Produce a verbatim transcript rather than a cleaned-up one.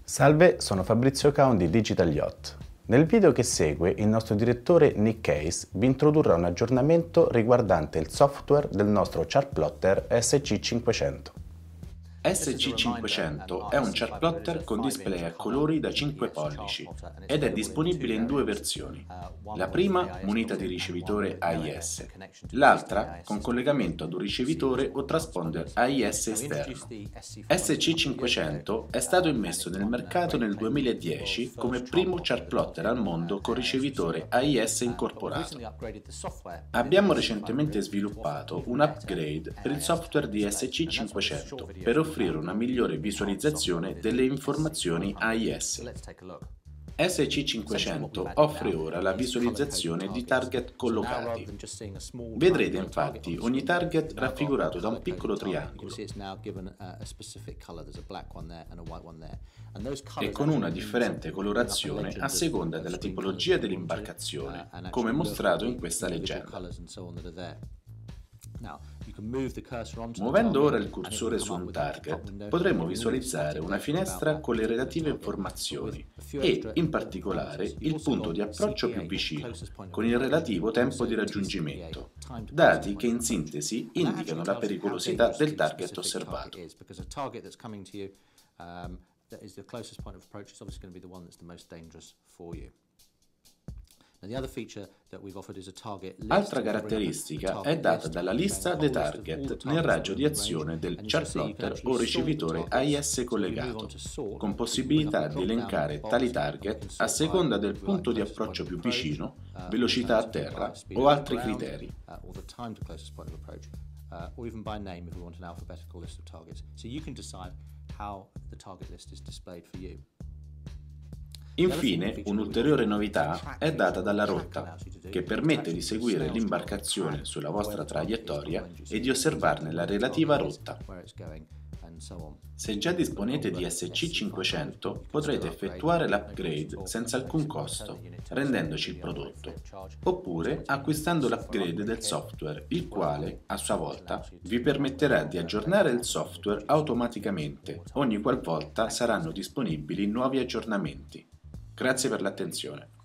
Salve, sono Fabrizio Caon di Digital Yacht. Nel video che segue il nostro direttore Nick Case vi introdurrà un aggiornamento riguardante il software del nostro chartplotter S C cinquecento. S C cinquecento è un chartplotter con display a colori da cinque pollici ed è disponibile in due versioni. La prima munita di ricevitore A I S, l'altra con collegamento ad un ricevitore o transponder A I S esterno. S C cinquecento è stato immesso nel mercato nel duemiladieci come primo chartplotter al mondo con ricevitore A I S incorporato. Abbiamo recentemente sviluppato un upgrade per il software di S C cinquecento per offrire una migliore visualizzazione delle informazioni A I S. S C cinquecento offre ora la visualizzazione di target collocati. Vedrete infatti ogni target raffigurato da un piccolo triangolo e con una differente colorazione a seconda della tipologia dell'imbarcazione, come mostrato in questa leggenda. Muovendo ora il cursore su un target, potremo visualizzare una finestra con le relative informazioni e, in particolare, il punto di approccio più vicino, con il relativo tempo di raggiungimento, dati che in sintesi indicano la pericolosità del target osservato. Altra caratteristica è data dalla lista dei target nel raggio di azione del chartplotter o ricevitore A I S collegato, con possibilità di elencare tali target a seconda del punto di approccio più vicino, velocità a terra o altri criteri. Infine, un'ulteriore novità è data dalla rotta, che permette di seguire l'imbarcazione sulla vostra traiettoria e di osservarne la relativa rotta. Se già disponete di S C cinquecento, potrete effettuare l'upgrade senza alcun costo, rendendoci il prodotto, oppure acquistando l'upgrade del software, il quale, a sua volta, vi permetterà di aggiornare il software automaticamente ogni qualvolta saranno disponibili nuovi aggiornamenti. Grazie per l'attenzione.